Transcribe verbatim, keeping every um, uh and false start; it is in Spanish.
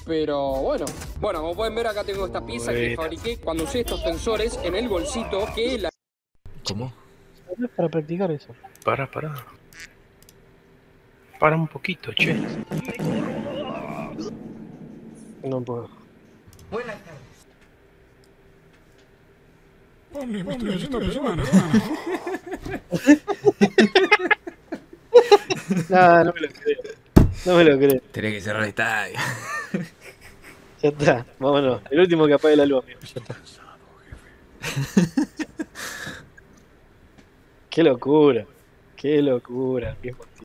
Pero bueno, bueno, como pueden ver acá tengo esta pieza que fabriqué cuando usé estos tensores en el bolsito que la... ¿Cómo? Para practicar eso. Para, para. Para un poquito, che. No puedo. Buenas tardes. Ponle, me estoy haciendo la semana. No, no me lo creo. No me lo creo. Tenés que cerrar el estadio. Ya está, vámonos. El último que apague la luz, amigo. Ya está. Qué locura. Qué locura, viejo.